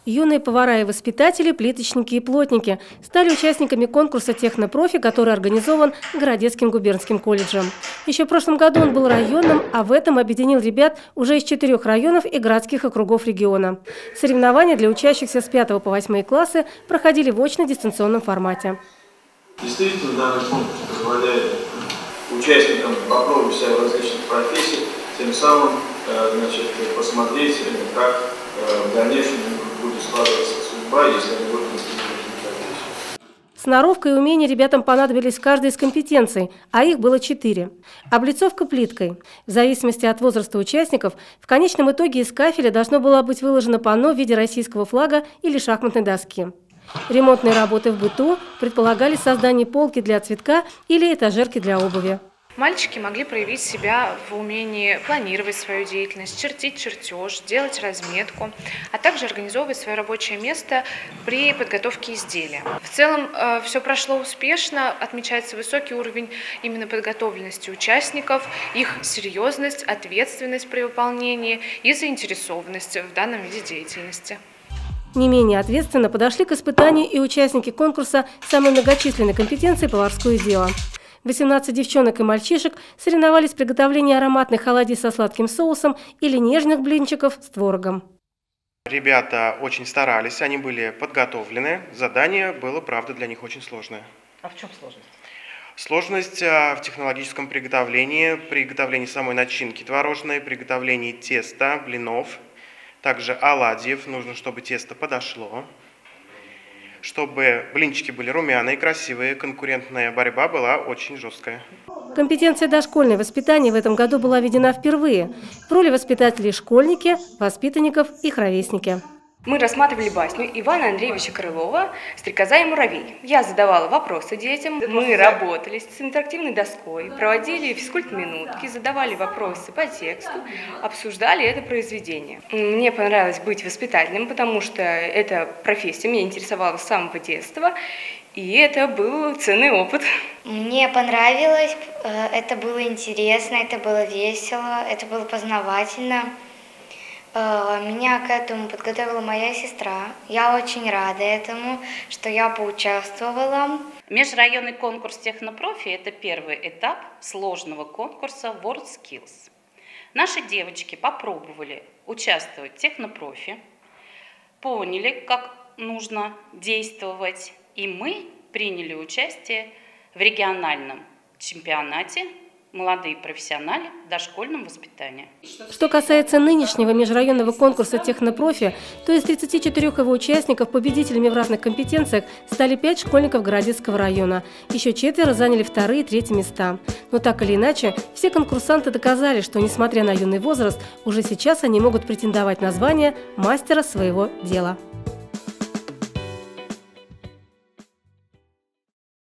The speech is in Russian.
Юные повара и воспитатели, плиточники и плотники стали участниками конкурса «Технопрофи», который организован Городецким губернским колледжем. Еще в прошлом году он был районным, а в этом объединил ребят уже из 4 районов и городских округов региона. Соревнования для учащихся с 5 по 8 классы проходили в очно-дистанционном формате. Действительно, данный конкурс позволяет участникам попробовать себя в различных профессиях, тем самым посмотреть, как в дальнейшем будет складываться судьба, если они будут в профессию. Сноровка и умения ребятам понадобились в каждой из компетенций, а их было 4. Облицовка плиткой. В зависимости от возраста участников, в конечном итоге из кафеля должно было быть выложено панно в виде российского флага или шахматной доски. Ремонтные работы в быту предполагали создание полки для цветка или этажерки для обуви. Мальчики могли проявить себя в умении планировать свою деятельность, чертить чертеж, делать разметку, а также организовывать свое рабочее место при подготовке изделия. В целом все прошло успешно, отмечается высокий уровень именно подготовленности участников, их серьезность, ответственность при выполнении и заинтересованность в данном виде деятельности. Не менее ответственно подошли к испытанию и участники конкурса самой многочисленной компетенции «Поварское дело». 18 девчонок и мальчишек соревновались в приготовлении ароматных оладий со сладким соусом или нежных блинчиков с творогом. Ребята очень старались, они были подготовлены. Задание было, правда, для них очень сложное. А в чем сложность? Сложность в технологическом приготовлении самой начинки творожной, приготовлении теста, блинов, также оладьев. Нужно, чтобы тесто подошло, чтобы блинчики были румяные, красивые, конкурентная борьба была очень жесткая. Компетенция дошкольное воспитание в этом году была введена впервые. В роли воспитателей школьники, воспитанников и ровесники. Мы рассматривали басню Ивана Андреевича Крылова «Стрекоза и муравей». Я задавала вопросы детям, мы работали с интерактивной доской, проводили физкульт-минутки, задавали вопросы по тексту, обсуждали это произведение. Мне понравилось быть воспитателем, потому что эта профессия меня интересовала с самого детства, и это был ценный опыт. Мне понравилось, это было интересно, это было весело, это было познавательно. Меня к этому подготовила моя сестра. Я очень рада этому, что я поучаствовала. Межрайонный конкурс «Технопрофи» – это первый этап сложного конкурса WorldSkills. Наши девочки попробовали участвовать в «Технопрофи», поняли, как нужно действовать, и мы приняли участие в региональном чемпионате «Молодые профессионалы в дошкольном воспитании». Что касается нынешнего межрайонного конкурса «Технопрофи», то из 34 его участников победителями в разных компетенциях стали 5 школьников Городецкого района. Еще 4 заняли 2-е и 3-е места. Но так или иначе, все конкурсанты доказали, что, несмотря на юный возраст, уже сейчас они могут претендовать на звание мастера своего дела.